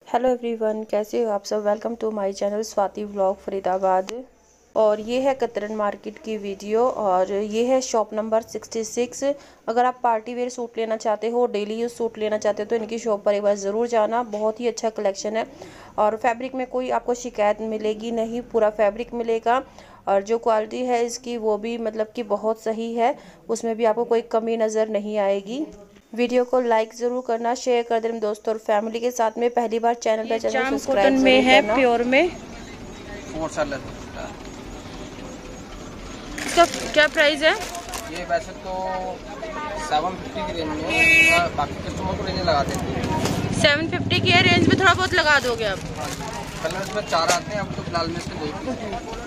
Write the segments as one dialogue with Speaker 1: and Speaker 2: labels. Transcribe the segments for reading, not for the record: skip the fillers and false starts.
Speaker 1: Hello everyone, कैसे हो आप सब। Welcome to my channel Swati vlog Faridabad. और ये है कतरन मार्केट की वीडियो और ये है शॉप नंबर 66। अगर आप पार्टी वेयर सूट लेना चाहते हो, डेली यूज सूट लेना चाहते हो तो इनकी शॉप पर एक बार ज़रूर जाना। बहुत ही अच्छा कलेक्शन है और फैब्रिक में कोई आपको शिकायत मिलेगी नहीं, पूरा फैब्रिक मिलेगा। और जो क्वालिटी है इसकी वो भी मतलब कि बहुत सही है, उसमें भी आपको कोई कमी नज़र नहीं आएगी। वीडियो को लाइक जरूर करना, शेयर कर देना दोस्तों और फैमिली के साथ में। पहली बार चैनल पे चैनल सब्सक्राइब जरूर करना। है प्योर में इसका क्या प्राइस है?
Speaker 2: ये वैसे तो 750 की रेंज में है, बाकी कस्टमर को रेंज लगा देते हैं।
Speaker 1: 750 की रेंज में थोड़ा बहुत लगा दोगे आप?
Speaker 2: कलर में 4 आते हैं, अब तो फिलहाल में से 2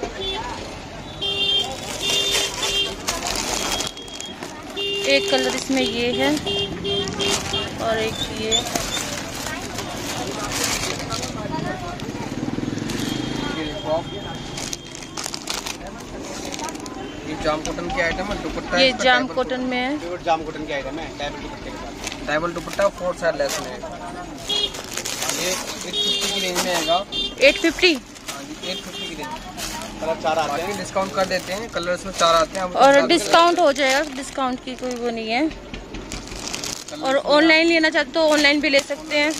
Speaker 1: एक कलर इसमें ये है और एक ये
Speaker 2: जाम कॉटन की आइटम है। दुपट्टा
Speaker 1: ये जाम कॉटन में है,
Speaker 2: जाम कॉटन की आइटम है। डायबल दुपट्टे के साथ डायबल दुपट्टा 4 साइड लेस में है। ये 850 की रेंज में आएगा।
Speaker 1: 850?
Speaker 2: हाँ जी, 850 की रेंज। कलर 4 आते हैं, डिस्काउंट कर देते हैं। कलर इसमें 4 आते हैं
Speaker 1: और डिस्काउंट हो जाएगा, डिस्काउंट की कोई वो नहीं है। और ऑनलाइन लेना चाहते तो ऑनलाइन भी ले सकते हैं।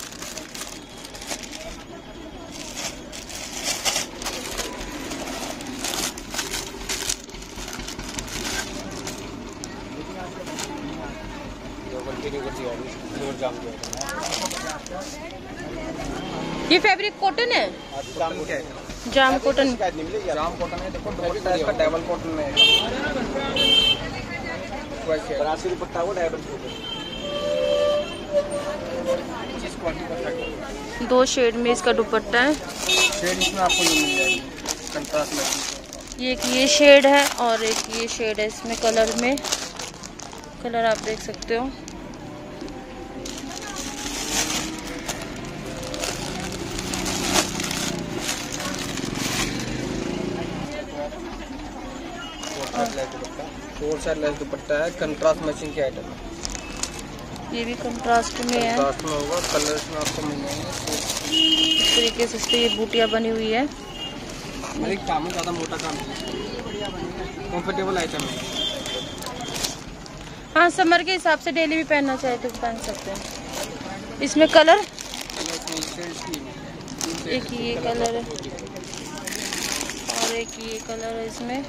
Speaker 1: ये फैब्रिक कॉटन है, जाम कॉटन।
Speaker 2: जाम कॉटन है। देखो दुपट्टा इसका डबल कॉटन में है। 82 दुपट्टा वो डबल कॉटन।
Speaker 1: 2 शेड में इसका दुपट्टा है।
Speaker 2: शेड इसमें आपको ये मिल जाएगी कंट्रास्ट में।
Speaker 1: ये एक ये शेड है और एक ये शेड है। इसमें कलर में कलर आप देख सकते हो।
Speaker 2: फोर साइड लेस दुपट्टा है, कंट्रास्ट मैचिंग की आइटम है।
Speaker 1: ये भी कंट्रास्ट में है,
Speaker 2: कंट्रास्ट में होगा। कलर इसमें आपको मिल जाएंगे
Speaker 1: इस तरीके से। इस पे ये बूटियां बनी हुई है।
Speaker 2: मेरे काम में ज़्यादा मोटा काम है, कंफर्टेबल आइटम है।
Speaker 1: हाँ, समर के हिसाब से डेली भी पहनना चाहे तो पहन सकते हैं। इसमें कलर एक ये कलर है और एक ये कलर है इसमें।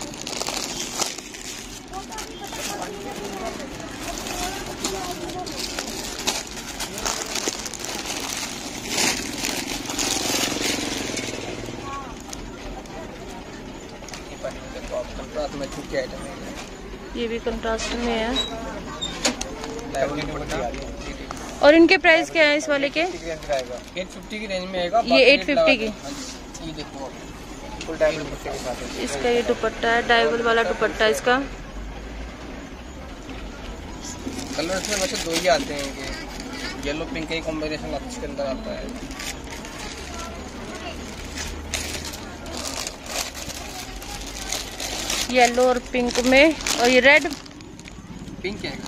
Speaker 2: कंट्रास्ट मैचिंग की आइटम है।
Speaker 1: ये भी कंट्रास्ट में है। और इनके प्राइस क्या है इस वाले के?
Speaker 2: 850 की रेंज में आएगा।
Speaker 1: ये 850 की।
Speaker 2: ये देखो फुल डायबल दुपट्टे के साथ है।
Speaker 1: इसका ये दुपट्टा है, डायबल वाला दुपट्टा है इसका।
Speaker 2: कलर इसमें वैसे 2 ही आते हैं, कि येलो पिंक का कॉम्बिनेशन इसके अंदर आता है।
Speaker 1: येलो और पिंक में, और ये रेड
Speaker 2: पिंक है।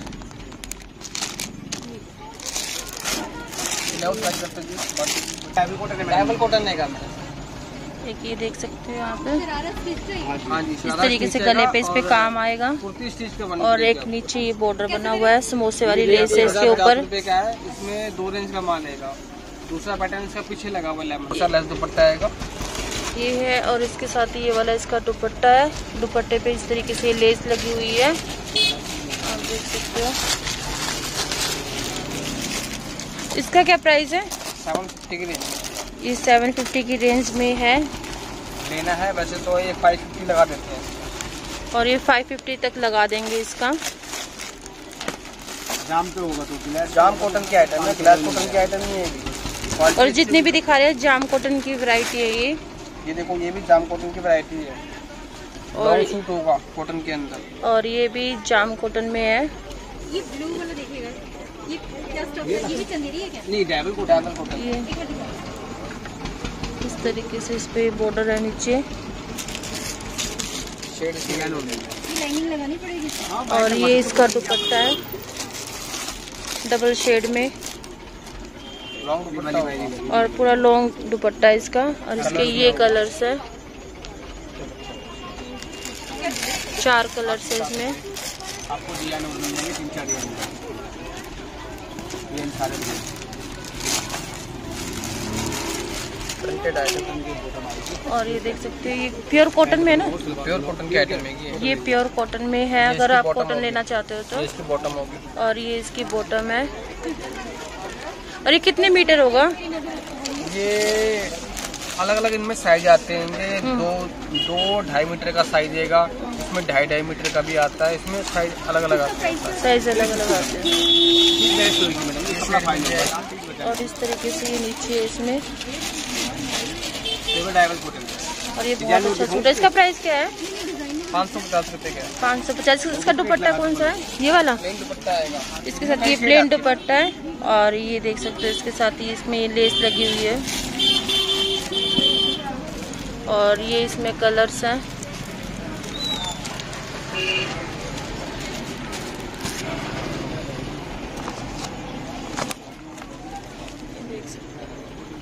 Speaker 2: डायबल कॉटन है।
Speaker 1: एक ये देख सकते हो यहाँ पे।
Speaker 2: हाँ जी,
Speaker 1: इस तरीके से गले पे इस पे काम आएगा। और एक नीचे ये बॉर्डर बना हुआ है, समोसे वाली लेस है इसके ऊपर।
Speaker 2: इसमें 2 रेंज का माल आएगा। दूसरा पैटर्न इसका पीछे लगा हुआ है, लेस दुपट्टा आएगा।
Speaker 1: ये है और इसके साथ ये वाला इसका दुपट्टा है। दुपट्टे पे इस तरीके से लेस लगी हुई है, आप देख सकते हो। इसका क्या प्राइस है?
Speaker 2: 750 की रेंज।
Speaker 1: ये 750 की रेंज में है।
Speaker 2: लेना है वैसे तो ये 550 लगा देते हैं।
Speaker 1: और ये 550 तक लगा देंगे इसका।
Speaker 2: जाम पे होगा तो जाम कॉटन की आइटम है, ग्लास कॉटन की आइटम नहीं है।
Speaker 1: और जितने भी दिखा रहे हैं जाम कॉटन की वैरायटी है
Speaker 2: ये देखो, ये भी जाम कॉटन की वैरायटी है। और सूट होगा कॉटन के अंदर।
Speaker 1: और ये भी जाम कॉटन में है।
Speaker 3: ये ब्लू वाला देखिएगा, ये क्या स्टफ है? ये भी चंदेरी है क्या?
Speaker 2: नहीं, डायबल कॉटन।
Speaker 1: ये इस तरीके से इस पे बॉर्डर है नीचे।
Speaker 2: शेड सिंगल होने
Speaker 3: लाइनिंग लगानी पड़ेगी।
Speaker 1: और ये इसका दुपट्टा है डबल शेड में।
Speaker 2: लॉन्ग दुपट्टा
Speaker 1: और पूरा लॉन्ग दुपट्टा इसका। और इसके ये कलर्स है, 4 कलर्स है इसमें।
Speaker 2: आपको डिजाइन और मिल जाएंगे 3-4 डिजाइन सारे प्रिंटेड आइटम।
Speaker 1: और ये देख सकते हो, ये प्योर कॉटन में है ना?
Speaker 2: प्योर कॉटन के आइटम है
Speaker 1: ये प्योर कॉटन में है, अगर आप कॉटन लेना चाहते हो तो।
Speaker 2: इसकी बॉटम होगी
Speaker 1: और ये इसकी बॉटम है। और ये कितने मीटर होगा?
Speaker 2: ये अलग अलग इनमें साइज आते हैं। ये 2-2.5 मीटर का साइज देगा, इसमें 2.5 मीटर का भी आता है। इसमें साइज अलग अलग आते हैं,
Speaker 1: साइज अलग अलग आते हैं।
Speaker 2: हैं।
Speaker 1: और इस तरीके से ये नीचे है इसमें। और ये बहुत अच्छा सूट है। इसका प्राइस क्या है?
Speaker 2: 550 रुपए का।
Speaker 1: 550। इसका दुपट्टा कौन सा है? ये वाला
Speaker 2: प्लेन दुपट्टा आएगा
Speaker 1: इसके साथ। ये प्लेन दुपट्टा है। और ये देख सकते हो इसके साथ ही इसमें ये लेस लगी हुई है। और ये इसमें कलर्स हैं। देख सकते हैं।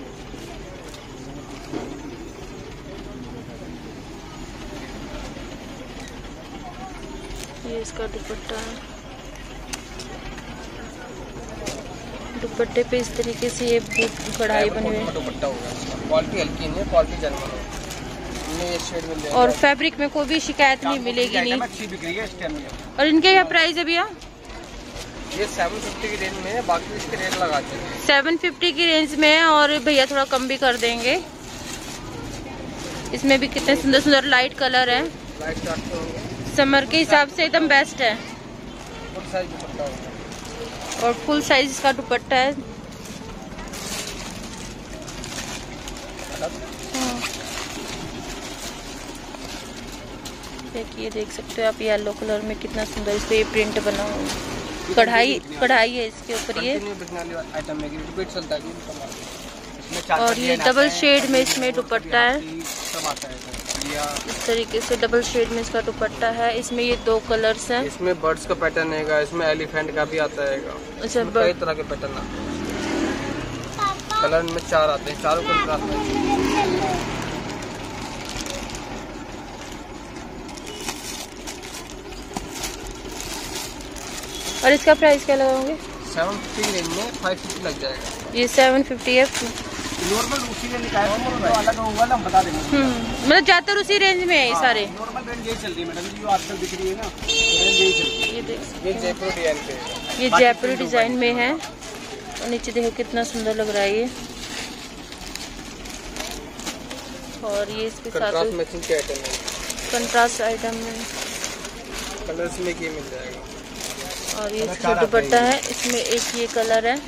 Speaker 1: ये इसका दुपट्टा है। दुपट्टे पे इस तरीके से ये कढ़ाई बनी हुई है।
Speaker 2: दुपट्टा होगा, क्वालिटी हल्की नहीं है, क्वालिटी जर्मन है। ये शेड मिल जाएगा।
Speaker 1: और फैब्रिक में कोई भी शिकायत नहीं मिलेगी नहीं।
Speaker 2: अच्छी बिक रही है इस टाइम में।
Speaker 1: और इनके क्या प्राइस है भैया?
Speaker 2: ये 750 की रेंज में है, बाकी इसके रेट लगाते हैं
Speaker 1: 750 की रेंज में है। और भैया थोड़ा कम भी कर देंगे। इसमें भी कितने सुंदर सुंदर लाइट कलर हैं।
Speaker 2: लाइट चार्ट पे होंगे।
Speaker 1: समर के हिसाब से एकदम बेस्ट है।
Speaker 2: फुल साइज दुपट्टा होगा।
Speaker 1: और फुल साइज इसका दुपट्टा है। देखिए, देख सकते हो आप येलो कलर में कितना सुंदर इस पे ये प्रिंट बना हुआ है। कढ़ाई है इसके ऊपर ये।
Speaker 2: आइटम में रिपीट चलता है।
Speaker 1: और ये डबल शेड में इसमें दुपट्टा है।
Speaker 2: सब आता है
Speaker 1: इस तरीके से डबल शेड में इसका दुपट्टा है। इसमें ये 2 कलर्स हैं।
Speaker 2: इसमें बर्ड्स का पैटर्न है, इसमें एलिफेंट का भी आता है।
Speaker 1: अच्छा,
Speaker 2: कई तरह के पैटर्न आते हैं। कलर में 4 आते हैं, चारों कंट्रास्ट में।
Speaker 1: और इसका प्राइस क्या लगाओगे?
Speaker 2: 750 की रेंज में 550 लग जाएगा।
Speaker 1: ये 750 है।
Speaker 2: नॉर्मल उसी रेंज का अलग होगा ना, हम बता देंगे।
Speaker 1: मतलब ज्यादातर उसी रेंज में है ये सारे।
Speaker 2: नॉर्मल रेंज यही चलती है मैडम जी, जो आजकल दिख रही है ना, रेंज यही चलती है।
Speaker 1: ये देख,
Speaker 2: ये जयपुर डिजाइन पे है।
Speaker 1: ये जयपुरी डिजाइन में है। और नीचे देखो कितना सुंदर लग रहा है ये। और ये इसके साथ
Speaker 2: कंट्रास्ट मैचिंग के आइटम है।
Speaker 1: कंट्रास्ट आइटम में
Speaker 2: कलर्स में ये मिल जाएगा।
Speaker 1: और ये इसका दुपट्टा है। इसमें एक ये कलर है।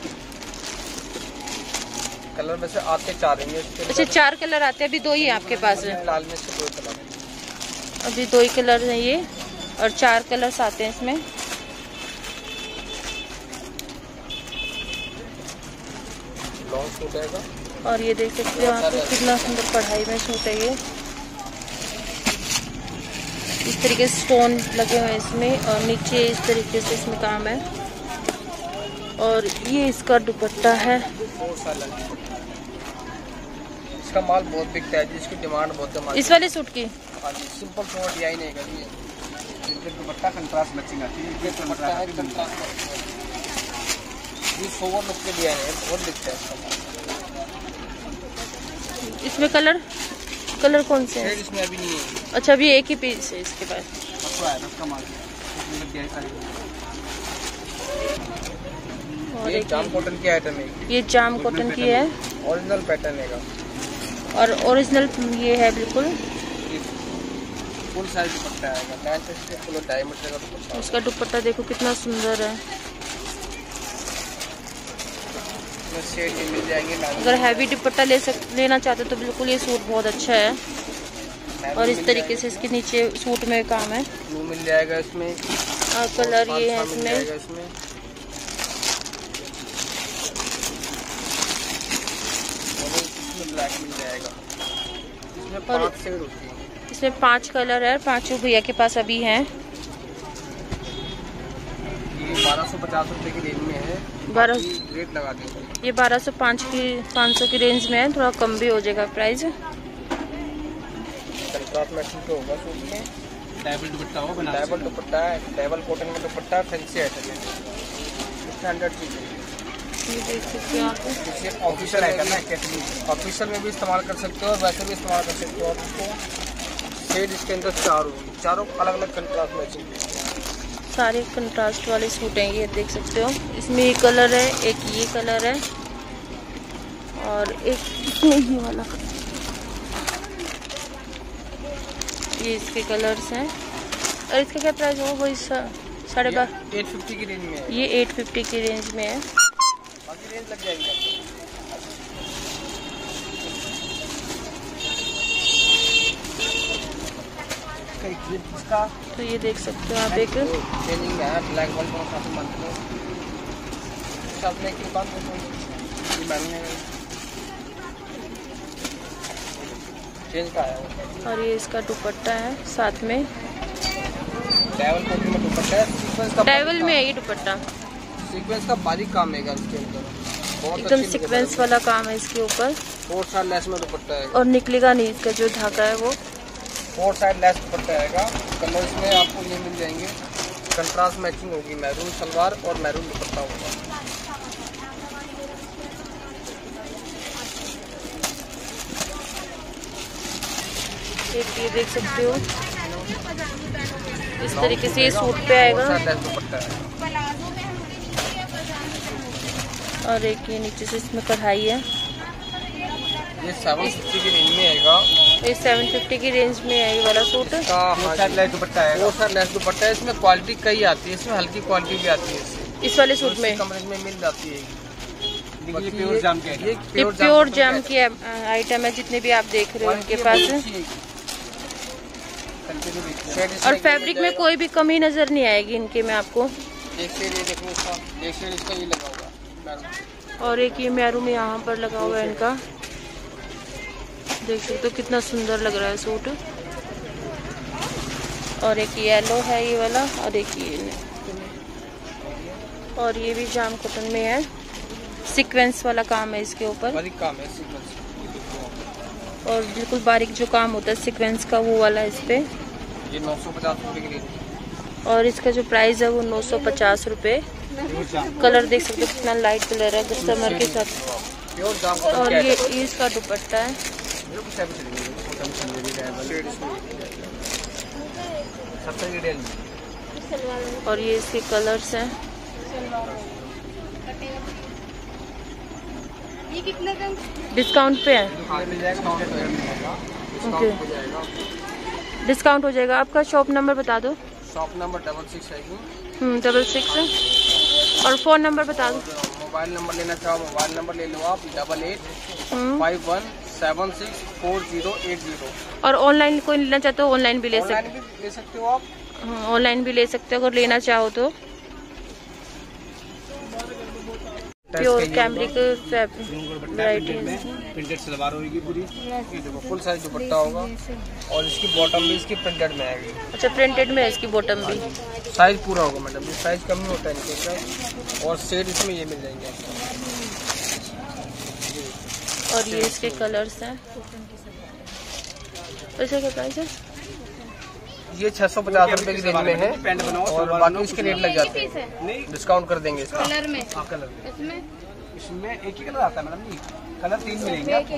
Speaker 2: कलर में से आते 4 हैं।
Speaker 1: अच्छा, 4 कलर आते हैं। अभी 2 ही आपके पास है?
Speaker 2: लाल में से 2 कलर।
Speaker 1: अभी 2 ही कलर हैं ये। और 4 कलर्स आते हैं इसमें।
Speaker 2: लॉन्ग सूट आएगा।
Speaker 1: और ये देख सकते हो आप कितना सुंदर कढ़ाई में सूट है ये। इस तरीके से स्टोन लगे हुए हैं इसमें। और नीचे इस तरीके से इसमें काम है। और ये इसका दुपट्टा है।
Speaker 2: इसका माल बहुत बिकता है, जिसकी डिमांड बहुत है।
Speaker 1: इस वाले सूट की
Speaker 2: सिंपल सूट यही नहीं है। दुपट्टा कंट्रास्ट मैचिंग आती है। ये दुपट्टा है कंट्रास्ट। ये सोवर लुक के डिजाइन है, बहुत बिकता है इसका माल।
Speaker 1: इसमें कलर कौन से हैं?
Speaker 2: इसमें अभी नहीं है।
Speaker 1: अच्छा, अभी एक ही पीस है इसके पास। और
Speaker 2: ये जाम कॉटन की आइटम है।
Speaker 1: ये जाम कॉटन की है।
Speaker 2: ओरिजिनल पैटर्न है।
Speaker 1: और ओरिजिनल ये है बिल्कुल।
Speaker 2: फुल साइज दुपट्टा आएगा। 2.5 मीटर का दुपट्टा।
Speaker 1: उसका दुपट्टा देखो कितना सुंदर है।
Speaker 2: शेड भी मिल जाएंगे।
Speaker 1: अगर हैवी दुपट्टा लेना चाहते हो तो बिल्कुल ये सूट बहुत अच्छा है। और इस तरीके से इसके नीचे सूट में काम है।
Speaker 2: ब्लू मिल जाएगा इसमें।
Speaker 1: और कलर ये है इसमें।
Speaker 2: ब्लैक मिल जाएगा। इसमें 5 शेड होती है।
Speaker 1: इसमें 5 कलर है। 5 भैया के पास अभी हैं।
Speaker 2: ये 1250 रुपए की रेंज में है।
Speaker 1: 12
Speaker 2: रेट लगा देंगे।
Speaker 1: ये 500 की रेंज में है, थोड़ा कम भी हो जाएगा प्राइस।
Speaker 2: कंट्रास्ट मैचिंग तो होगा सूट में। डबल दुपट्टा होगा, डबल दुपट्टा है, डबल कॉटन में दुपट्टा, फैंसी आइटम है, स्टैंडर्ड चीज है।
Speaker 1: ये देख सकते हो आप,
Speaker 2: ऑफिशियल आइटम है, ऑफिशियल में भी इस्तेमाल कर सकते हो और वैसे भी इस्तेमाल कर सकते हो। आप इसको शेड इसके अंदर चारों अलग अलग कंट्रास्ट मैचिंग,
Speaker 1: सारे कंट्रास्ट वाले सूट हैं। ये देख सकते हो, इसमें ये कलर है, एक ये कलर है और एक इसमें ये वाला। ये इसके कलर्स हैं और इसका क्या प्राइस होगा? वही 12.5
Speaker 2: 850 की रेंज में है।
Speaker 1: ये 850 की रेंज में है।
Speaker 2: बाकी रेंज लग जाएगी आपको।
Speaker 1: तो ये देख सकते हो आप, एक
Speaker 2: ट्रेनिंग में है, ब्लैक बॉल को काफी मानते हैं। साथ में की बात ये मैंने चेंज का है।
Speaker 1: और ये इसका दुपट्टा है साथ में,
Speaker 2: डायवल कॉटन में दुपट्टा है, सीक्वेंस का
Speaker 1: डायवल में है ये दुपट्टा,
Speaker 2: सीक्वेंस का बारीक काम है इसके अंदर, बहुत
Speaker 1: एकदम
Speaker 2: अच्छी
Speaker 1: सीक्वेंस वाला काम है इसके ऊपर।
Speaker 2: 4 साइड लेस में दुपट्टा है
Speaker 1: और निकलेगा नहीं, इसका जो धागा है वो
Speaker 2: 4 साइड लेस दुपट्टा आएगा। कलर्स में आपको ये मिल जाएंगे, कंट्रास्ट मैचिंग होगी, मैरून सलवार और मैरून दुपट्टा होगा।
Speaker 1: एक ये देख सकते हो, इस तरीके से ये सूट पे आएगा।
Speaker 2: दुपट्टा है
Speaker 1: और एक ये नीचे से इसमें कढ़ाई है।
Speaker 2: ये 750 की रेंज में आएगा।
Speaker 1: ये 750 की रेंज में है ये वाला सूट।
Speaker 2: इसका 4 साइड लेस दुपट्टा है, 4 साइड लेस दुपट्टा है। इसमें क्वालिटी कई आती है, इसमें हल्की क्वालिटी भी आती है
Speaker 1: इस वाले सूट में,
Speaker 2: कम रेंज में मिल जाती है।
Speaker 1: ये प्योर जाम की आइटम है, जितने भी आप देख रहे हो उनके पास। और फैब्रिक में कोई भी कमी नजर नहीं आएगी इनके में आपको।
Speaker 2: एक शेड ये देखो इसका, एक शेड इसका ये लगा हुआ है
Speaker 1: और एक ये मैरून यहाँ पर लगा हुआ है इनका, देख सकते हो कितना सुंदर लग रहा है सूट। और एक येलो है ये वाला, और एक ये, और ये भी जाम कॉटन में है, सीक्वेंस वाला काम है इसके ऊपर,
Speaker 2: बारीक काम है सीक्वेंस,
Speaker 1: और बिल्कुल बारीक जो काम होता है सीक्वेंस का वो वाला है इस पे।
Speaker 2: ये 950 रुपए की रेंज,
Speaker 1: और इसका जो प्राइस है वो 950 रुपए। कलर देख सकते हो कितना लाइट कलर है कस्टमर के साथ।
Speaker 2: प्योर जाम कॉटन
Speaker 1: और
Speaker 2: का
Speaker 1: ये इसका दुपट्टा है। और ये इसके कलर्स हैं।
Speaker 3: ये कितने का?
Speaker 1: डिस्काउंट पे है,
Speaker 2: ओके,
Speaker 1: डिस्काउंट हो जाएगा। आपका शॉप नंबर बता दो।
Speaker 2: शॉप नंबर 66 आएगी,
Speaker 1: 66। और फ़ोन नंबर बता दो।
Speaker 2: मोबाइल नंबर लेना चाहो मोबाइल नंबर ले लो आप, 8851764080।
Speaker 1: और ऑनलाइन कोई लेना चाहते हो ऑनलाइन भी ले सकते
Speaker 2: ऑनलाइन भी ले सकते हो आप,
Speaker 1: हो, ऑनलाइन भी ले सकते हो अगर लेना चाहो तो। Pure cambric variety
Speaker 2: printed salwar होगी पूरी, ये देखो फुल साइज दुपट्टा होगा और इसकी बॉटम भी इसकी प्रिंटेड में आएगी।
Speaker 1: अच्छा, प्रिंटेड में है इसकी बॉटम भी।
Speaker 2: साइज पूरा होगा मैडम, ये साइज कम नहीं होता है इनके साइज। और शेड इसमें ये मिल जाएंगे आपको।
Speaker 1: और ये इसके कलर्स हैं। इसका क्या प्राइस है?
Speaker 2: ये 650 रुपए की रेंज में है और बाकी इसके रेट लग जाते हैं, डिस्काउंट कर देंगे इसका।
Speaker 3: कलर में,
Speaker 2: कलर
Speaker 3: इसमें
Speaker 2: एक ही कलर आता है मैडम जी, कलर 3 मिलेंगे आपको,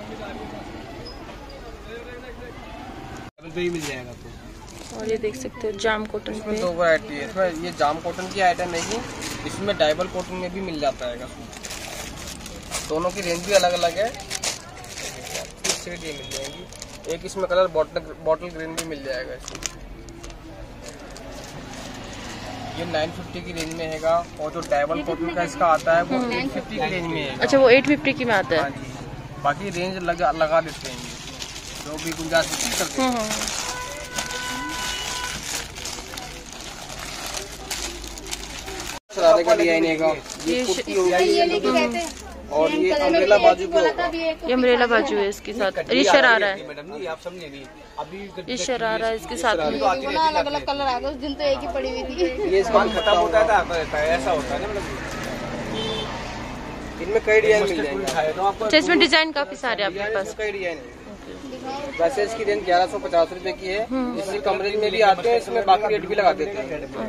Speaker 2: मिल जाएगा आपको।
Speaker 1: और ये देख सकते हो जाम कॉटन
Speaker 2: इसमें
Speaker 1: पे।
Speaker 2: 2 वैरायटी है, इसमें ये जाम कॉटन की आइटम है ये, इसमें डाइबल कॉटन में भी मिल जाता है। दोनों की रेंज भी अलग अलग है। शेड ये मिल जाएंगी, एक इसमें कलर बॉटल ग्रीन भी मिल जाएगा इसमें। ये 950 की रेंज में हैगा और जो डाइबल कॉटन का इसका आता है वो 850 की रेंज में है।
Speaker 1: अच्छा, वो 850 की में आता
Speaker 2: हाँ
Speaker 1: है।
Speaker 2: जी, बाकी रेंज लगा देते हैं जो भी गुंजाइश करते हैं। शरारे का डिजाइन है, ये कुर्ती होगी, और ये अम्ब्रेला बाजू पे होगा।
Speaker 1: ये अम्ब्रेला बाजू है इसके साथ। ये शरारा है
Speaker 2: मैडम जी, आप समझे नहीं अभी।
Speaker 1: ये शरारा है इसके साथ में।
Speaker 3: अलग अलग कलर आ गए, उस दिन तो एक ही पड़ी हुई थी।
Speaker 2: ये इसका खत्म होता है तो आता रहता है, ऐसा होता है ना मैडम। इनमें कई डिजाइन मिल जाएंगे आपको।
Speaker 1: अच्छा, इसमें डिजाइन काफी सारे आपके पास।
Speaker 2: कई डिजाइन है। वैसे इसकी रेंज 1150 रुपए की है। इसमें कम रेंज में भी आते हैं, इसमें बाकी रेट भी लगा देते हैं।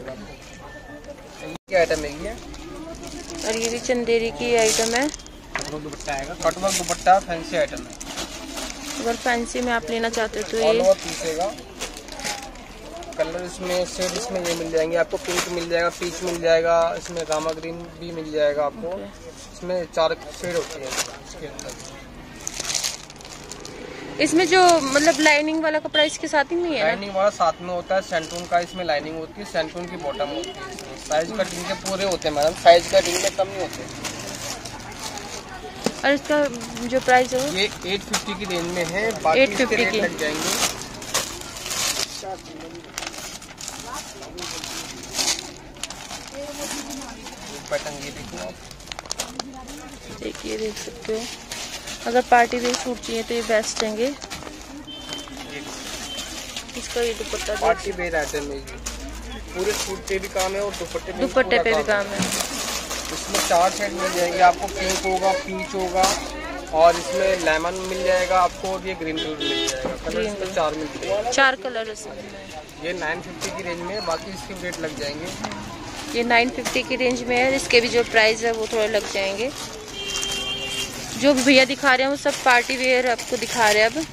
Speaker 2: क्या आइटम है ये?
Speaker 1: और ये भी चंदेरी की आइटम है।
Speaker 2: दुपट्टा आएगा, कटवर्क दुपट्टा, फैंसी आइटम है।
Speaker 1: अगर फैंसी में आप लेना चाहते हो तो
Speaker 2: ऑल
Speaker 1: ये
Speaker 2: ओवर पीसेगा। कलर इसमें शेड इसमें ये मिल जाएंगे आपको। पिंक मिल जाएगा, पीच मिल जाएगा, इसमें रामा ग्रीन भी मिल जाएगा आपको। इसमें 4 शेड होती है इसके अंदर।
Speaker 1: इसमें जो मतलब लाइनिंग वाला कपड़ा इसके साथ ही नहीं है?
Speaker 2: लाइनिंग वाला साथ में होता है। सेंटून का इसमें लाइनिंग होती है, सेंटून की बॉटम होती है। साइज कटिंग के पूरे होते हैं मैडम, साइज कटिंग में कम नहीं होते।
Speaker 1: और इसका जो प्राइस है
Speaker 2: ये 850 की रेंज में है। बाकी इसके रेट लग जाएंगे। पैटर्न ये देखो आप,
Speaker 1: देखिए, देख सकते हो। अगर पार्टी वेयर सूट चाहिए तो ये बेस्ट रहेंगे। इसका ये दुपट्टा
Speaker 2: पार्टी वेयर आइटम है। पूरे सूट पे भी काम है और दुपट्टे
Speaker 1: पे भी काम है।
Speaker 2: इसमें 4 शेड मिल जाएंगे आपको। पिंक होगा, पीच होगा, और इसमें लेमन मिल जाएगा आपको, और ये ग्रीन कलर मिल जाएगा। कलर इसमें 4 मिलते हैं।
Speaker 1: 4 कलर इसमें।
Speaker 2: ये 950 की रेंज में है। बाकी इसके रेट लग जाएंगे।
Speaker 1: ये 950 की रेंज में है। इसके भी जो प्राइस है वो थोड़े लग जाएंगे। जो भी भैया दिखा रहे हैं वो सब पार्टी वेयर आपको दिखा रहे हैं अब।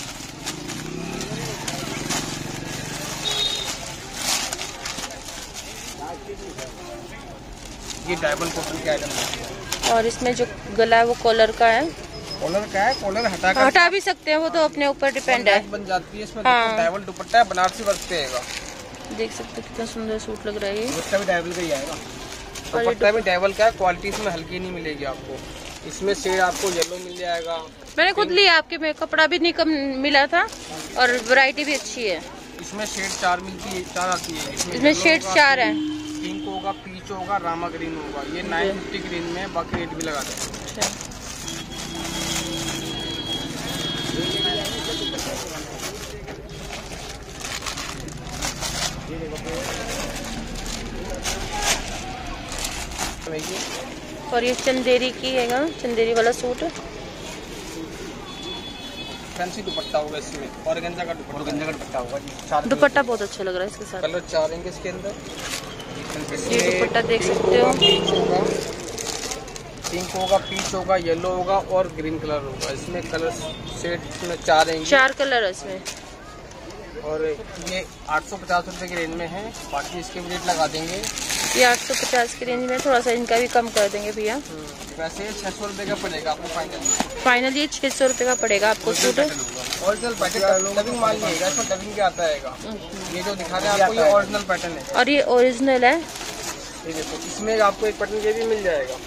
Speaker 2: ये डायमंड कॉटन के आइटम है।
Speaker 1: और इसमें जो गला है वो कॉलर का है।
Speaker 2: कॉलर का है, कॉलर
Speaker 1: हटा भी सकते हैं, वो तो अपने ऊपर डिपेंड है।
Speaker 2: बन जाती है इसमें।
Speaker 1: हाँ।
Speaker 2: डायमंड दुपट्टा है, बनारसी वर्क पे आएगा।
Speaker 1: देख सकते हो कितना सुंदर सूट लग रहा है ये।
Speaker 2: दुपट्टा भी डायमंड का ही आएगा। दुपट्टा भी डायमंड का है। क्वालिटी इसमें हल्की नहीं मिलेगी आपको। इसमें शेड आपको येलो मिल जाएगा।
Speaker 1: मैंने खुद लिया आपके में, कपड़ा भी नहीं कम मिला था और वैरायटी भी अच्छी है।
Speaker 2: इसमें शेड 4 मिलती है, 4 आती है।
Speaker 1: इसमें शेड 4 है।
Speaker 2: पिंक होगा, पीच होगा, रामा ग्रीन होगा। ये 950 की रेंज में, बाकी रेट भी लगा देंगे।
Speaker 1: और ये चंदेरी की है ना, चंदेरी वाला सूट।
Speaker 2: फैंसी दुपट्टा होगा इसमें, ऑर्गेन्जा का दुपट्टा होगा जी।
Speaker 1: दुपट्टा बहुत अच्छा लग रहा है इसके साथ।
Speaker 2: कलर 4 हैं इसके अंदर।
Speaker 1: ये दुपट्टा देख सकते हो।
Speaker 2: पिंक होगा, पीच होगा, येलो होगा, और ग्रीन कलर होगा। इसमें कलर शेड इसमें 4 हैं।
Speaker 1: 4 कलर है इसमें।
Speaker 2: और ये 850 रुपए की रेंज में है। बाकी इसके भी रेट लगा देंगे।
Speaker 1: ये 850 की रेंज में, थोड़ा सा इनका भी कम कर देंगे भैया।
Speaker 2: वैसे 600 रुपए का पड़ेगा आपको
Speaker 1: फाइनल। ये 600 रुपए का पड़ेगा आपको सूट।
Speaker 2: ओरिजिनल पैटर्न, डबिंग माल नहीं है इसमें, डबिंग के आता है। ये जो दिखा रहे हैं आपको, ये ओरिजिनल पैटर्न है।
Speaker 1: और ये ओरिजिनल है।
Speaker 2: ये देखो, इसमें आपको एक पैटर्न ये भी मिल जाएगा।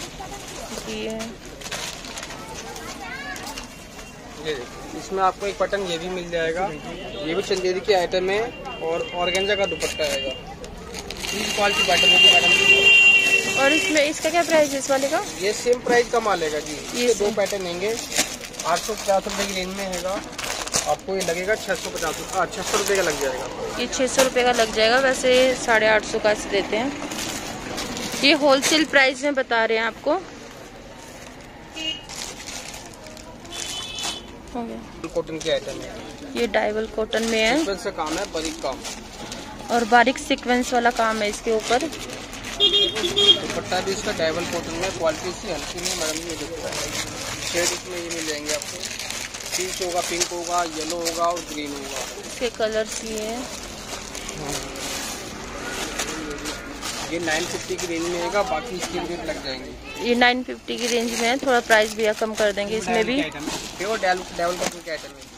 Speaker 2: ये देखो, इसमें आपको एक पैटर्न ये भी मिल जाएगा। ये भी चंदेरी की आइटम है और ऑर्गेन्जा का दुपट्टा आएगा। क्वालिटी पैटर्न होगी मैडम।
Speaker 1: और इसमें इसका क्या प्राइस है इस वाले का?
Speaker 2: ये सेम प्राइस का माल है जी। ये 2 पैटर्न होंगे। 850 रुपए की रेंज में है। आपको ये लगेगा 650 रुपए का लग जाएगा।
Speaker 1: ये 600 रुपए का लग जाएगा। वैसे 850 का ऐसे देते हैं। ये होलसेल प्राइस में बता रहे हैं आपको। हो गया।
Speaker 2: कॉटन के आइटम है।
Speaker 1: ये डाइवल कॉटन में है।
Speaker 2: सीक्वेंस का काम है, बारीक काम।
Speaker 1: और बारीक सीक्वेंस वाला काम है इसके ऊपर।
Speaker 2: दुपट्टा भी इसका डाइवल कॉटन में। क्वालिटी इसकी हल्की नहीं मैडम। ये देखो, शेड इसमें ये मिल जाएंगे आपको। पीच होगा, पिंक होगा, येलो होगा और ग्रीन होगा।
Speaker 1: इसके कलर्स ये है।
Speaker 2: ये 950 की रेंज में आएगा। बाकी इसके रेट लग जाएंगे।
Speaker 1: ये 950 की रेंज में है। थोड़ा प्राइस भी कम कर देंगे इसमें भी।
Speaker 2: प्योर डाइवल कॉटन के आइटम है।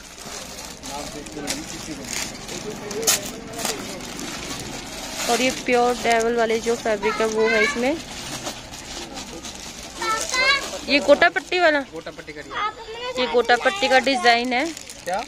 Speaker 1: और ये प्योर डाइवल वाले जो फैब्रिक है वो है इसमें। ये गोटा पट्टी वाला,
Speaker 2: गोटा पट्टी का,
Speaker 1: ये गोटा पट्टी का डिजाइन है।
Speaker 2: क्या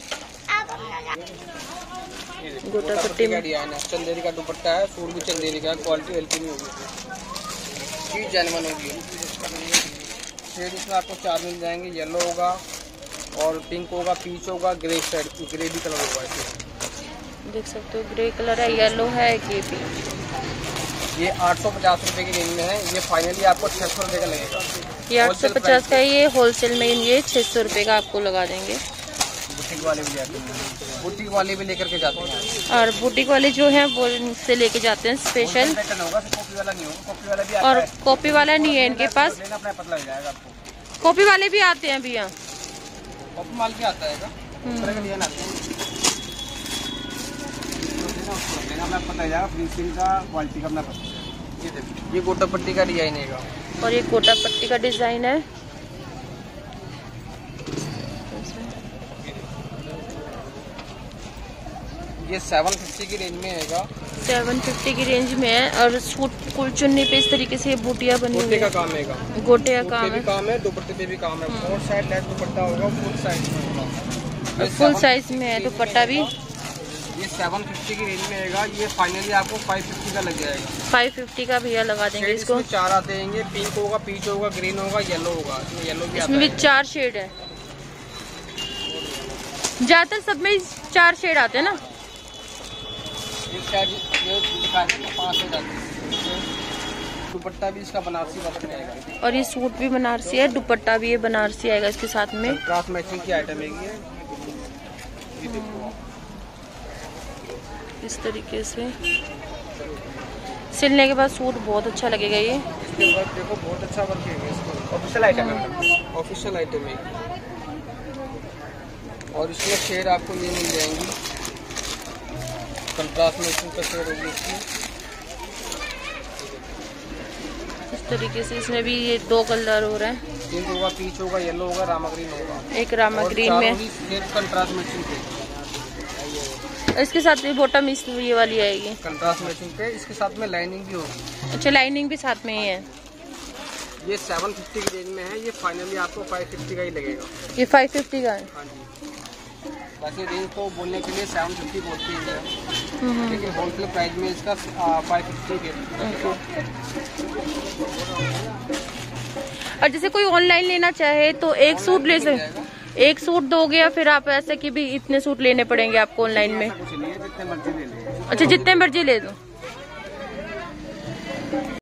Speaker 1: गोटा पट्टी में
Speaker 2: डिजाइन है। चंदेरी का दुपट्टा है। सूट भी चंदेरी का है। क्वालिटी हल्की नहीं होगी, चीज जेन्युइन होगी। शेड इसमें आपको 4 मिल जाएंगे। येलो होगा और पिंक होगा, पीच होगा, ग्रे भी कलर होगा इसमें।
Speaker 1: देख सकते हो ग्रे कलर है, येलो है, ये पीच।
Speaker 2: ये 850 रुपए की रेंज में है। ये फाइनली आपको 600 रुपए का लगेगा।
Speaker 1: ये 850 का है, ये होलसेल में ये 600 रुपए का आपको लगा देंगे।
Speaker 2: बुटीक वाले भी जाते हैं, बुटीक वाले भी लेकर के जाते हैं।
Speaker 1: और बुटीक वाले जो हैं वो इनसे लेके जाते हैं स्पेशल।
Speaker 2: कॉपी वाला नहीं होगा, कॉपी वाला भी
Speaker 1: और कॉपी वाला नहीं है इनके पास,
Speaker 2: अपना पतला हो जाएगा आपको।
Speaker 1: कॉपी वाले भी आते हैं भैया,
Speaker 2: कॉपी माल भी आता है का डिजाइन आते हैं, अपना पता हो जाएगा। फिनिशिंग का, क्वालिटी का अपना पता। ये देखिए, ये गोटा पट्टी का डिजाइन है।
Speaker 1: और ये कोटा पट्टी का डिजाइन है।
Speaker 2: ये 750 की रेंज में है।
Speaker 1: 750 की रेंज में है। और सूट कुल चुन्नी पे इस तरीके से बूटियां बनी हुई
Speaker 2: गोटे का
Speaker 1: है।
Speaker 2: काम है,
Speaker 1: गोटे का काम है,
Speaker 2: काम है, दुपट्टे पे भी काम है। 4 साइड लेस दुपट्टा होगा, फुल साइज में होगा।
Speaker 1: फुल साइज में है दुपट्टा भी।
Speaker 2: ये 750 की रेंज में है। ये फाइनली आपको 550 का लग जाएगा।
Speaker 1: 550 का भैया लगा देंगे इसको।
Speaker 2: 4 आते हैं, पिंक होगा, पीच होगा, ग्रीन होगा, येलो होगा। इसमें येलो भी आता है।
Speaker 1: इसमें भी 4 शेड है, ज्यादातर सब में 4 शेड आते हैं ना।
Speaker 2: दुपट्टा भी इसका बनारसी वर्क रहेगा।
Speaker 1: और ये सूट भी बनारसी है, दुपट्टा भी ये बनारसी आएगा इसके साथ में।
Speaker 2: क्रॉस मैचिंग की आइटम है ये देखो।
Speaker 1: इस तरीके से सिलने के बाद सूट बहुत अच्छा लगेगा। ये
Speaker 2: इसके वर्क देखो, बहुत अच्छा वर्क है इसका। ऑफिशियल आइटम है, ऑफिशियल आइटम है। और इसमें शेड आपको ये मिल जाएंगी, कंट्रास्ट मैचिंग का शेड होगी इसकी।
Speaker 1: इस तरीके से इसमें भी ये 2 कलर हो रहे हैं।
Speaker 2: पिंक होगा, पीच होगा, येलो होगा, रामा ग्रीन होगा।
Speaker 1: एक रामा ग्रीन में,
Speaker 2: कंट्रास्ट मैचिंग पे।
Speaker 1: इसके साथ भी बॉटम इस ये वाली आएगी
Speaker 2: कंट्रास्ट मैचिंग पे। इसके साथ में लाइनिंग भी होगी।
Speaker 1: अच्छा, लाइनिंग भी साथ में ही है।
Speaker 2: ये 750 की रेंज में है। ये फाइनली आपको 550 का ही लगेगा।
Speaker 1: ये 550 का है।
Speaker 2: हाँ जी, वैसे रेंज तो बोलने के लिए 750 बोलते हैं, लेकिन होलसेल प्राइस में इसका 550 है।
Speaker 1: और जैसे कोई ऑनलाइन लेना चाहे तो एक सूट ले सकते, एक सूट दोगे या फिर आप ऐसे कि भी इतने सूट लेने पड़ेंगे आपको ऑनलाइन में?
Speaker 2: कुछ नहीं है, जितने मर्जी ले लें।
Speaker 1: अच्छा, जितने मर्जी ले दो।